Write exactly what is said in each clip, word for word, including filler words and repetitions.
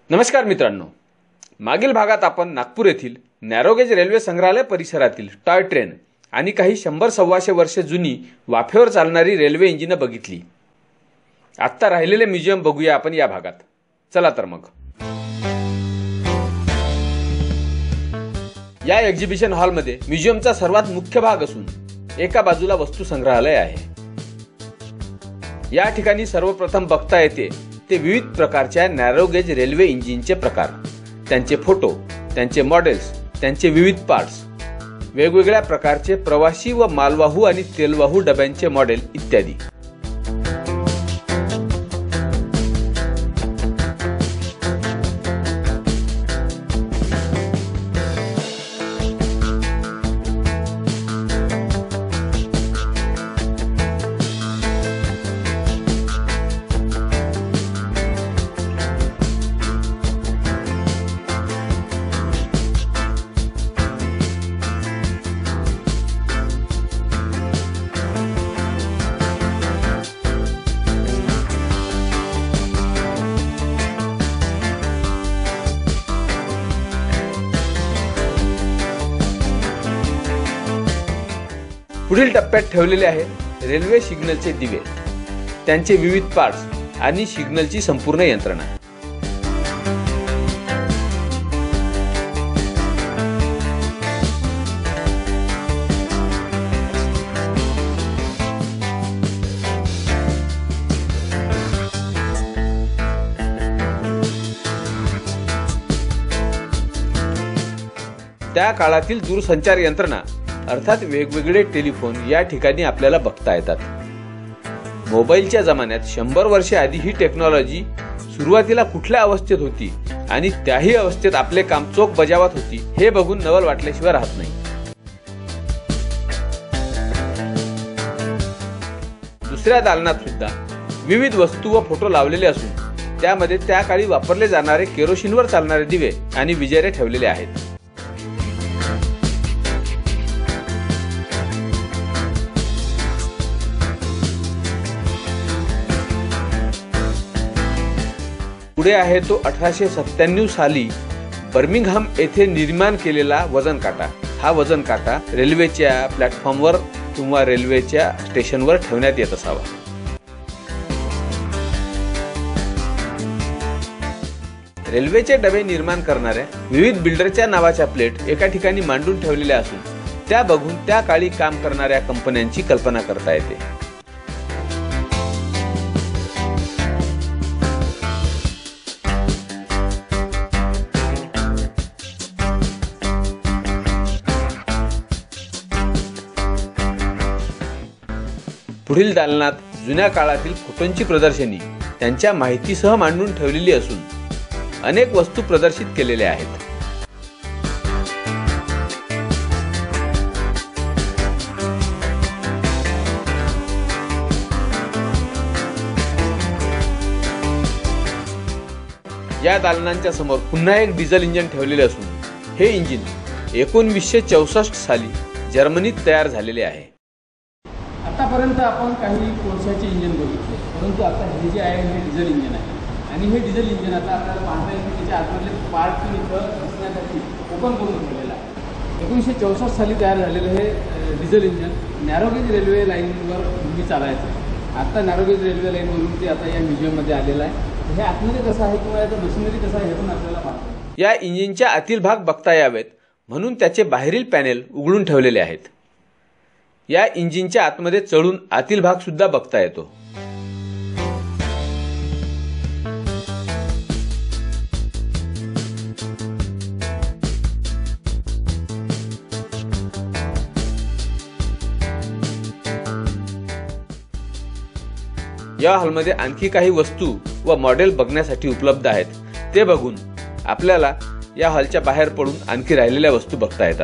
नमस्कार मित्रांनो, मागील भागात आपण नागपूर येथील नॅरोगेज रेल्वे संग्रहालय परिसरातील टॉय ट्रेन आणि काही शंभर सव्वाशे वर्षे जुनी वाफेवर चालणारी रेल्वे इंजिने बघितली। आता राहिलेले म्युझियम बघूया आपण या भागात। चला तर मग। या एक्झिबिशन हॉलमध्ये म्युझियमचा सर्वात मुख्य भाग असून एका बाजूला वस्तू संग्रहालय आहे। या ठिकाणी सर्वप्रथम बघता येते ते विविध प्रकारच्या नॅरोगेज रेल्वे इंजिनचे प्रकार, त्यांचे फोटो, त्यांचे मॉडेल्स, त्यांचे विविध पार्ट्स, वेगवेगळ्या प्रकारचे प्रवासी व मालवाहू आणि तेलवाहू डब्यांचे मॉडेल इत्यादी। पुढील टप्प्यात ठेवलेले आहेत रेल्वे सिग्नलचे दिवे, त्यांचे विविध पार्ट्स आणि सिग्नलची संपूर्ण यंत्रणा। त्या काळातील दूरसंचार यंत्रणा अर्थात वेगवेगळे टेलिफोन या ठिकाणी आपल्याला बघता येतात। मोबाईलच्या जमान्यात शंभर वर्षे आधी ही टेक्नॉलॉजी सुरुवातीला कुठल्या अवस्थेत होती आणि त्याही अवस्थेत आपले काम चोख बजावत होती हे बघून नवल वाटल्याशिवाय राहत नाही। दुसऱ्या दालनात सुद्धा विविध वस्तू व फोटो लावलेले असून त्यामध्ये त्या काळी वापरले जाणारे केरोसिनवर चालणारे दिवे आणि विजेरे ठेवलेले आहेत। पुढे आहे तो अठराशे सत्त्याण्णव साली बर्मिंगहॅम येथे निर्माण केलेला वजन काटा। हा वजन काटा रेल्वेच्या प्लॅटफॉर्मवर किंवा रेल्वेच्या स्टेशनवर ठेवण्यात येत असावा। रेल्वेचे डबे निर्माण करणाऱ्या विविध बिल्डरच्या नावाच्या प्लेट एका ठिकाणी मांडून ठेवलेल्या असून त्या बघून त्या काळी काम करणाऱ्या कंपन्यांची कल्पना करता येते। पुढील दालनात जुन्या काळातील फोटोंची प्रदर्शनी त्यांच्या माहितीसह मांडून ठेवलेली असून अनेक वस्तू प्रदर्शित केलेल्या आहेत। या दालनांच्या समोर पुन्हा एक डिझेल इंजिन ठेवलेले असून हे इंजिन एकोणीसशे चौसष्ट साली जर्मनीत तयार झालेले आहे। आतापर्यंत आपण काही कोळशाचे इंजिन बघितले, परंतु आता हे जे आहे हे डिझेल इंजिन आहे आणि हे डिझेल इंजिन आता आपल्याला पाहता येईल की त्याच्या आतमधले पार्ट इथं दिसण्यासाठी ओपन करून ठेवलेलं आहे। एकोणीसशे चौसष्ट साली तयार झालेलं हे डिझेल इंजिन नॅरोगेज रेल्वे लाईनवर नेहमी चालायचं। आता नॅरोगेज रेल्वे लाईनवरून ते आता या म्युझियममध्ये आलेलं आहे। हे आतमध्ये कसं आहे किंवा याचं मशिनरी कसं आहे हे पण आपल्याला पाहतो। या इंजिनच्या आतील भाग बघता यावेत म्हणून त्याचे बाहेरील पॅनेल उघडून ठेवलेले आहेत। या इंजिनच्या आतमध्ये चढून आतील भाग सुद्धा बघता येतो। या हॉलमध्ये आणखी काही वस्तू व मॉडेल बघण्यासाठी उपलब्ध आहेत। ते बघून आपल्याला या हॉलच्या बाहेर पडून आणखी राहिलेल्या वस्तू बघता येतात।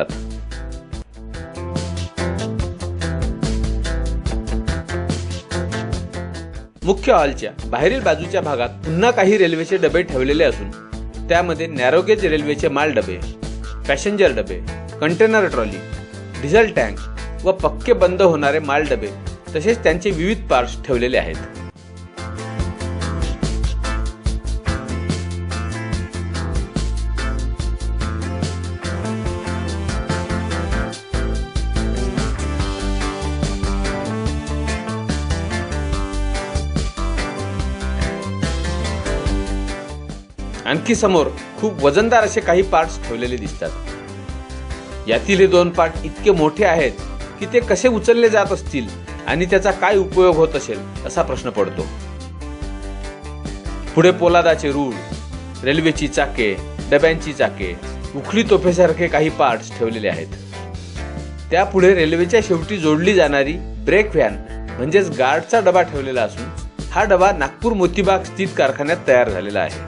मुख्य हॉलच्या बाहेरील बाजूच्या भागात पुन्हा काही रेल्वेचे डबे ठेवलेले असून त्यामध्ये नॅरोगेज रेल्वेचे माल डबे, पॅसेंजर डबे, कंटेनर ट्रॉली, डिझेल टँक व पक्के बंद होणारे माल डबे तसेच त्यांचे विविध पार्ट्स ठेवलेले आहेत। आणखी समोर खूप वजनदार असे काही पार्ट्स ठेवलेले दिसतात। यातील हे दोन पार्ट इतके मोठे आहेत की ते कसे उचलले जात असतील आणि त्याचा काय उपयोग होत असेल असा प्रश्न पडतो। पुढे पोलादाचे रूळ, रेल्वेची चाके, डब्यांची चाके, उखळी तोफेसारखे काही पार्ट्स ठेवलेले आहेत। त्यापुढे रेल्वेच्या शेवटी जोडली जाणारी ब्रेक व्हॅन म्हणजेच गार्डचा डबा ठेवलेला असून हा डबा नागपूर मोतीबाग स्थित कारखान्यात तयार झालेला आहे।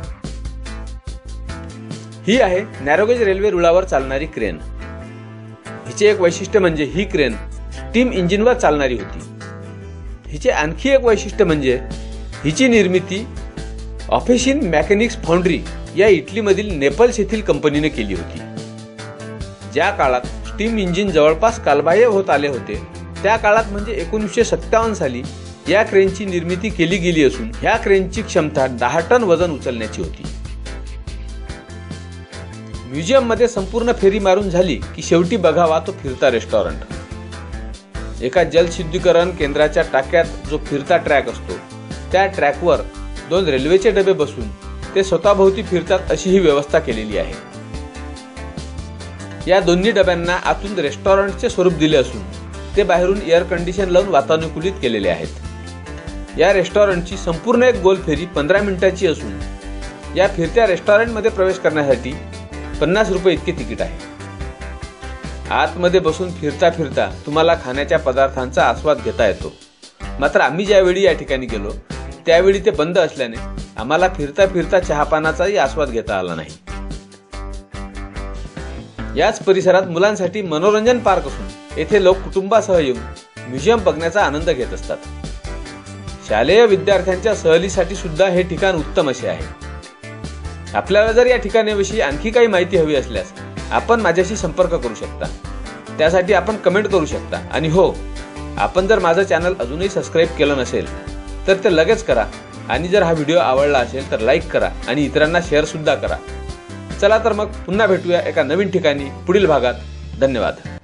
ही आहे नॅरोगेज रेल्वे रुळावर चालणारी क्रेन। हिचे एक वैशिष्ट्य म्हणजे ही क्रेन स्टीम इंजिनवर चालणारी होती। हिचे आणखी एक वैशिष्ट्य म्हणजे हिची निर्मिती ऑफिशिन मेकॅनिक्स फाउंड्री या इटलीमधील नेपल्स येथील कंपनीने केली होती। ज्या काळात स्टीम इंजिन जवळपास कालबाह्य होत आले होते त्या काळात म्हणजे एकोणीसशे सत्तावन्न साली या क्रेनची निर्मिती केली गेली असून ह्या क्रेनची क्षमता दहा टन वजन उचलण्याची होती। म्युझियम मध्ये संपूर्ण फेरी मारून झाली की शेवटी बघावा तो फिरता रेस्टॉरंट। एका जलशुद्धीकरण केंद्राच्या टाक्यात जो फिरता ट्रॅक असतो त्या ट्रॅकवर दोन रेल्वेचे डबे बसून ते स्वतःभोवती फिरतात अशी ही व्यवस्था केलेली आहे। या दोन्ही डब्यांना आतून रेस्टॉरंटचे स्वरूप दिले असून ते बाहेरून एअर कंडिशन लावून वातानुकूलित केलेले आहेत। या रेस्टॉरंटची संपूर्ण एक गोल फेरी पंधरा मिनिटाची असून या फिरत्या रेस्टॉरंटमध्ये प्रवेश करण्यासाठी पन्नास रुपये इतके तिकीट आहे। आतमध्ये बसून फिरता फिरता तुम्हाला खाण्याच्या पदार्थांचा आस्वाद घेता येतो। मात्र आम्ही ज्यावेळी या ठिकाणी गेलो त्यावेळी ते बंद असल्याने आम्हाला फिरता फिरता चहापानाचाही आस्वाद घेता आला नाही। याच परिसरात मुलांसाठी मनोरंजन पार्क असून येथे लोक कुटुंबासह येऊन म्युझियम बघण्याचा आनंद घेत असतात। शालेय विद्यार्थ्यांच्या सहलीसाठी सुद्धा हे ठिकाण उत्तम असे आहे। आपल्याला जर या ठिकाणाविषयी आणखी काही माहिती हवी असल्यास आपण माझ्याशी संपर्क करू शकता। त्यासाठी आपण कमेंट करू शकता आणि हो, आपण जर माझं चॅनल अजूनही सबस्क्राईब केलं नसेल तर ते लगेच करा आणि जर हा व्हिडिओ आवडला असेल तर लाईक करा आणि इतरांना शेअर सुद्धा करा। चला तर मग पुन्हा भेटूया एका नवीन ठिकाणी पुढील भागात। धन्यवाद।